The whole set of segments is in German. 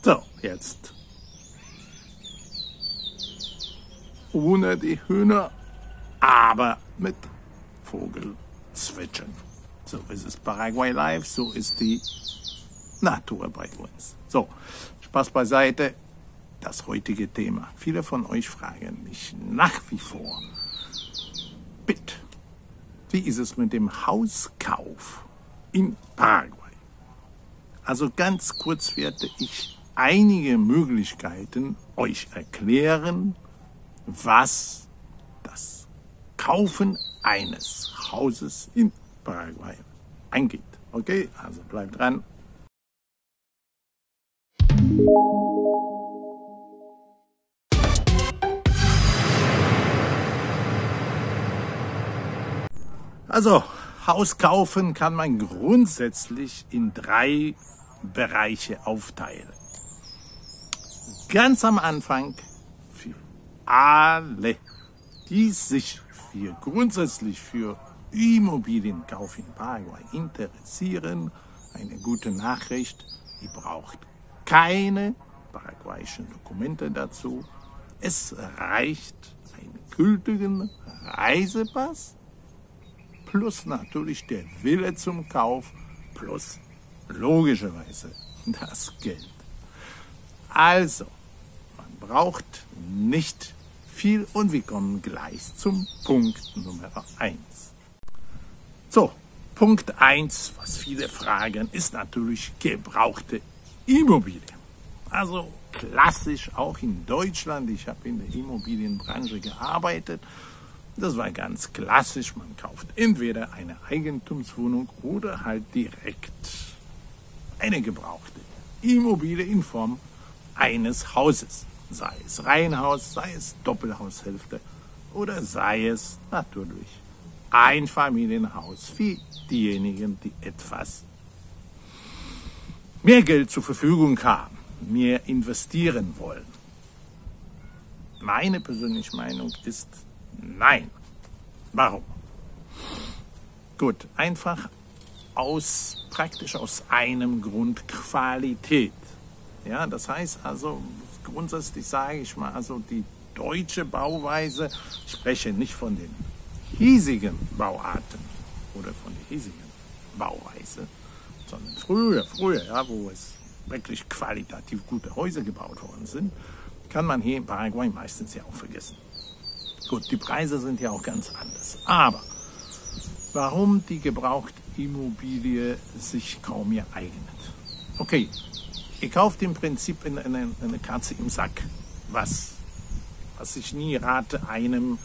So, jetzt ohne die Hühner, aber mit Vogelzwitschern. So ist es Paraguay Live, so ist die Natur bei uns. So, Spaß beiseite, das heutige Thema. Viele von euch fragen mich nach wie vor, bitte, wie ist es mit dem Hauskauf in Paraguay? Also ganz kurz werde ich einige Möglichkeiten euch erklären, was das Kaufen eines Hauses in Paraguay angeht. Okay, also bleibt dran. Also, Haus kaufen kann man grundsätzlich in 3 Bereiche aufteilen. Ganz am Anfang für alle, die sich grundsätzlich für Immobilienkauf in Paraguay interessieren, eine gute Nachricht: Ihr braucht keine paraguayischen Dokumente dazu. Es reicht einen gültigen Reisepass plus natürlich der Wille zum Kauf plus logischerweise das Geld. Also, man braucht nicht viel und wir kommen gleich zum Punkt Nummer 1. So, Punkt 1, was viele fragen, ist natürlich gebrauchte Immobilie. Also klassisch auch in Deutschland, ich habe in der Immobilienbranche gearbeitet. Das war ganz klassisch, man kauft entweder eine Eigentumswohnung oder halt direkt eine gebrauchte Immobilie in Form eines Hauses. Sei es Reihenhaus, sei es Doppelhaushälfte oder sei es natürlich Einfamilienhaus für diejenigen, die etwas mehr Geld zur Verfügung haben, mehr investieren wollen. Meine persönliche Meinung ist nein. Warum? Gut, einfach praktisch aus einem Grund: Qualität. Ja, das heißt also, grundsätzlich sage ich mal, also die deutsche Bauweise, ich spreche nicht von den hiesigen Bauarten oder von der hiesigen Bauweise, sondern früher, ja, wo es wirklich qualitativ gute Häuser gebaut worden sind, kann man hier in Paraguay meistens ja auch vergessen. Gut, die Preise sind ja auch ganz anders. Aber warum die Gebrauchtimmobilie sich kaum mehr eignet? Okay, ihr kauft im Prinzip eine Katze im Sack, was ich nie rate, einem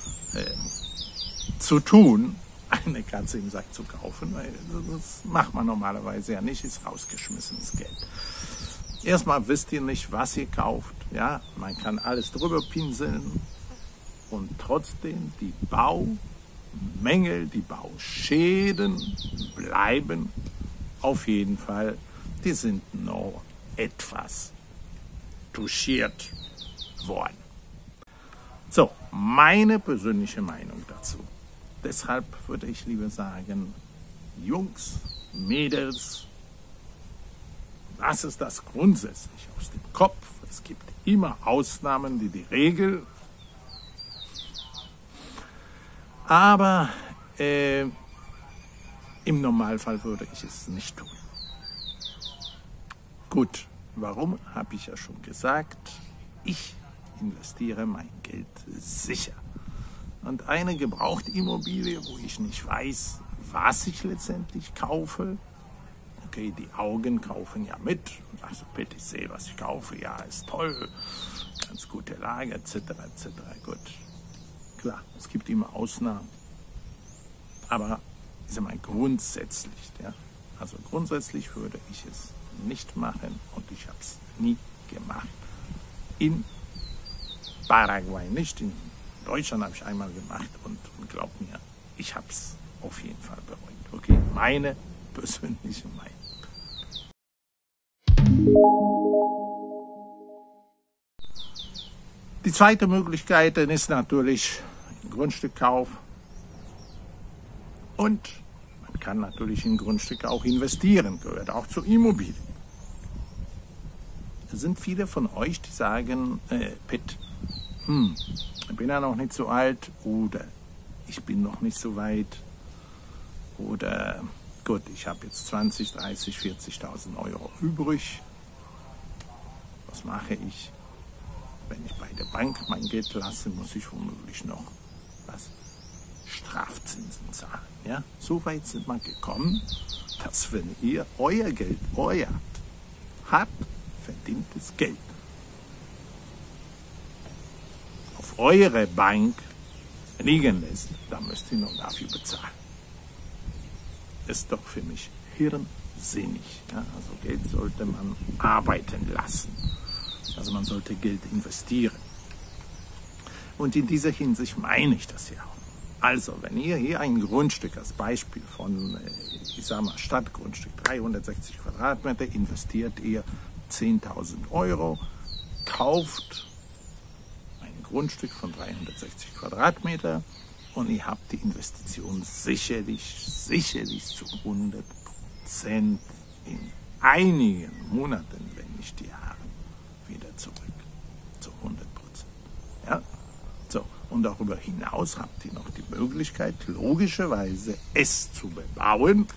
zu tun, eine Katze im Sack zu kaufen, weil das macht man normalerweise ja nicht, ist rausgeschmissenes Geld. Erstmal wisst ihr nicht, was ihr kauft, ja, man kann alles drüber pinseln und trotzdem die Baumängel, die Bauschäden bleiben auf jeden Fall, die sind noch etwas touchiert worden. So, meine persönliche Meinung dazu. Deshalb würde ich lieber sagen, Jungs, Mädels, lasst es das grundsätzlich aus dem Kopf. Es gibt immer Ausnahmen, die Regel. Aber im Normalfall würde ich es nicht tun. Gut, warum, habe ich ja schon gesagt. Ich investiere mein Geld sicher. Und eine Gebrauchtimmobilie, wo ich nicht weiß, was ich letztendlich kaufe, okay, die Augen kaufen ja mit. Also bitte, ich sehe, was ich kaufe, ja, ist toll, ganz gute Lage, etc., etc., gut. Klar, es gibt immer Ausnahmen, aber ich sage mal grundsätzlich, ja, also grundsätzlich würde ich es nicht machen und ich habe es nie gemacht. In Paraguay nicht, in Deutschland habe ich einmal gemacht und glaubt mir, ich habe es auf jeden Fall bereut. Okay, meine persönliche Meinung. Die zweite Möglichkeit ist natürlich ein Grundstückkauf und man kann natürlich in Grundstücke auch investieren, gehört auch zur Immobilie. Es sind viele von euch, die sagen, Pitt, ich bin ja noch nicht so alt oder ich bin noch nicht so weit oder gut, ich habe jetzt 20, 30, 40.000 Euro übrig. Was mache ich? Wenn ich bei der Bank mein Geld lasse, muss ich womöglich noch Strafzinsen zahlen. Ja? So weit sind wir gekommen, dass wenn ihr euer Geld, euer hart verdientes Geld auf eure Bank liegen lässt, dann müsst ihr noch dafür bezahlen. Ist doch für mich hirnsinnig. Ja? Also Geld sollte man arbeiten lassen. Also man sollte Geld investieren. Und in dieser Hinsicht meine ich das ja auch. Also, wenn ihr hier ein Grundstück als Beispiel von, ich sag mal, Stadtgrundstück, 360 Quadratmeter, investiert ihr 10.000 Euro, kauft ein Grundstück von 360 Quadratmeter und ihr habt die Investition sicherlich zu 100% in einigen Monaten, wenn nicht Jahren, wieder zurück. Zu 100%. Ja? So, und darüber hinaus habt ihr noch die Möglichkeit, logischerweise es zu bebauen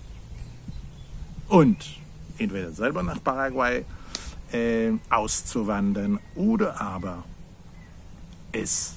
und entweder selber nach Paraguay auszuwandern oder aber es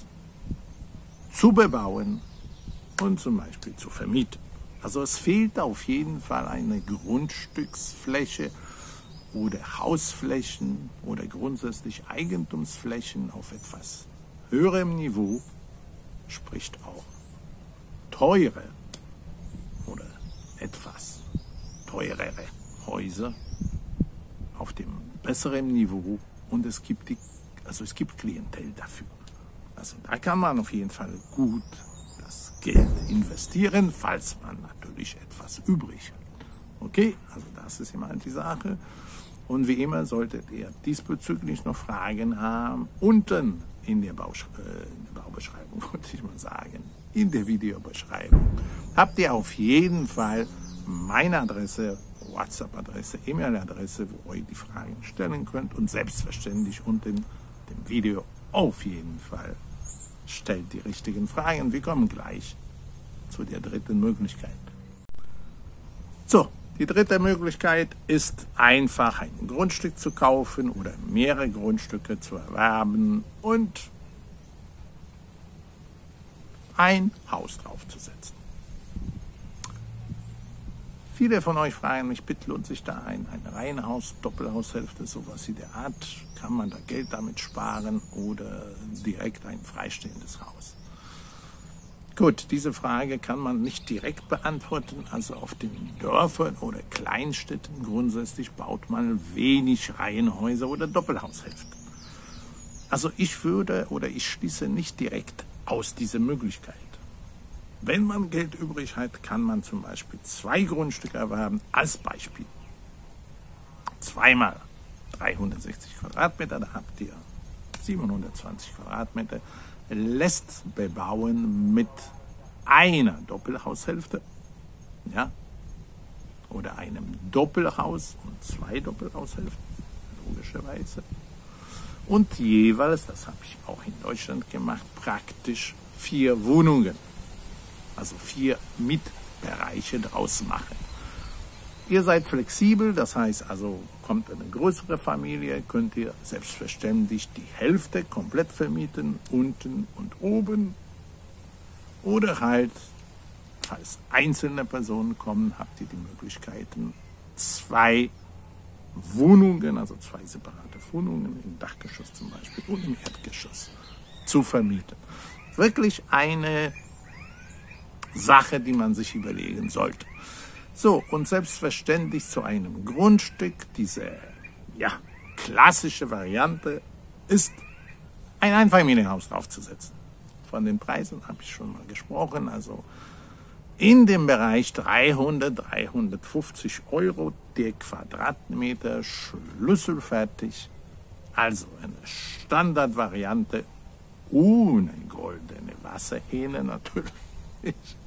zu bebauen und zum Beispiel zu vermieten. Also es fehlt auf jeden Fall eine Grundstücksfläche oder Hausflächen oder grundsätzlich Eigentumsflächen auf etwas höherem Niveau, spricht auch teure oder etwas teurere Häuser auf dem besseren Niveau und es gibt Klientel dafür. Also da kann man auf jeden Fall gut das Geld investieren, falls man natürlich etwas übrig hat. Okay, also das ist immer die Sache. Und wie immer solltet ihr diesbezüglich noch Fragen haben, unten in der Baubeschreibung, wollte ich mal sagen, in der Videobeschreibung, habt ihr auf jeden Fall meine Adresse, WhatsApp-Adresse, E-Mail-Adresse, wo ihr die Fragen stellen könnt und selbstverständlich unten dem Video auf jeden Fall stellt die richtigen Fragen. Wir kommen gleich zu der dritten Möglichkeit. So, die dritte Möglichkeit ist einfach ein Grundstück zu kaufen oder mehrere Grundstücke zu erwerben und ein Haus draufzusetzen. Viele von euch fragen mich, bitte lohnt sich da ein Reihenhaus, Doppelhaushälfte, sowas in der Art? Kann man da Geld damit sparen oder direkt ein freistehendes Haus? Gut, diese Frage kann man nicht direkt beantworten. Also auf den Dörfern oder Kleinstädten grundsätzlich baut man wenig Reihenhäuser oder Doppelhaushälften. Also ich schließe nicht direkt aus dieser Möglichkeit. Wenn man Geld übrig hat, kann man zum Beispiel 2 Grundstücke erwerben. Als Beispiel 2 mal 360 Quadratmeter, da habt ihr 720 Quadratmeter, lässt bebauen mit einer Doppelhaushälfte, ja, oder einem Doppelhaus und 2 Doppelhaushälften, logischerweise. Und jeweils, das habe ich auch in Deutschland gemacht, praktisch 4 Wohnungen, also 4 Mietbereiche draus machen. Ihr seid flexibel, das heißt also, kommt eine größere Familie, könnt ihr selbstverständlich die Hälfte komplett vermieten, unten und oben. Oder halt, falls einzelne Personen kommen, habt ihr die Möglichkeiten, 2 Wohnungen, also 2 separate Wohnungen, im Dachgeschoss zum Beispiel und im Erdgeschoss zu vermieten. Wirklich eine Sache, die man sich überlegen sollte. So, und selbstverständlich zu einem Grundstück, diese klassische Variante ist, ein Einfamilienhaus draufzusetzen. Von den Preisen habe ich schon mal gesprochen, also in dem Bereich 300, 350 Euro der Quadratmeter, schlüsselfertig, also eine Standardvariante ohne goldene Wasserhähne natürlich.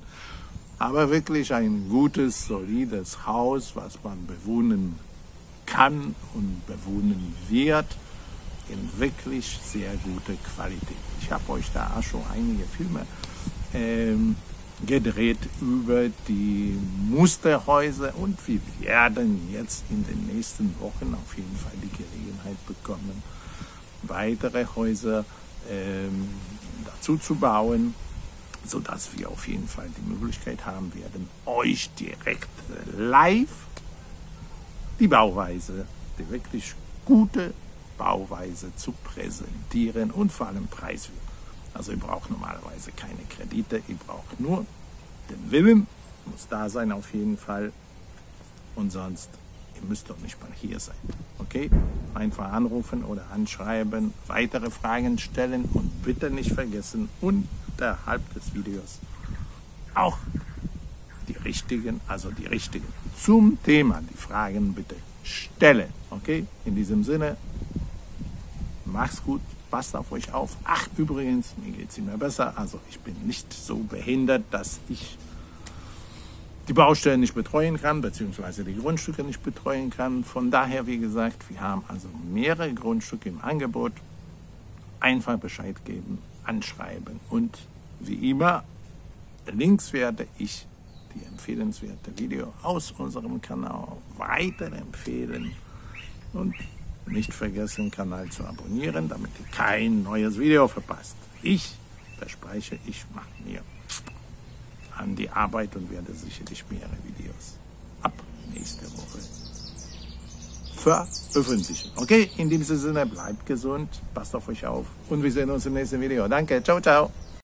Aber wirklich ein gutes, solides Haus, was man bewohnen kann und bewohnen wird, in wirklich sehr gute Qualität. Ich habe euch da auch schon einige Filme gedreht über die Musterhäuser und wir werden jetzt in den nächsten Wochen auf jeden Fall die Gelegenheit bekommen, weitere Häuser dazu zu bauen, sodass wir auf jeden Fall die Möglichkeit haben werden, euch direkt live die Bauweise, die wirklich gute Bauweise zu präsentieren und vor allem preiswert. Also ihr braucht normalerweise keine Kredite, ihr braucht nur den Willen, muss da sein auf jeden Fall und sonst, ihr müsst doch nicht mal hier sein, okay? Einfach anrufen oder anschreiben, weitere Fragen stellen und bitte nicht vergessen, unterhalb des Videos auch die richtigen zum Thema, die Fragen bitte stellen, okay? In diesem Sinne, macht's gut, passt auf euch auf. Ach, übrigens, mir geht es immer besser. Also ich bin nicht so behindert, dass ich die Baustellen nicht betreuen kann, beziehungsweise die Grundstücke nicht betreuen kann. Von daher, wie gesagt, wir haben also mehrere Grundstücke im Angebot. Einfach Bescheid geben, anschreiben und wie immer, links werde ich die empfehlenswerte Video aus unserem Kanal weiterempfehlen und nicht vergessen, den Kanal zu abonnieren, damit ihr kein neues Video verpasst. Ich verspreche, ich mache mir an die Arbeit und werde sicherlich mehrere Videos ab nächste Woche veröffentlichen. Okay, in diesem Sinne, bleibt gesund, passt auf euch auf und wir sehen uns im nächsten Video. Danke, ciao, ciao.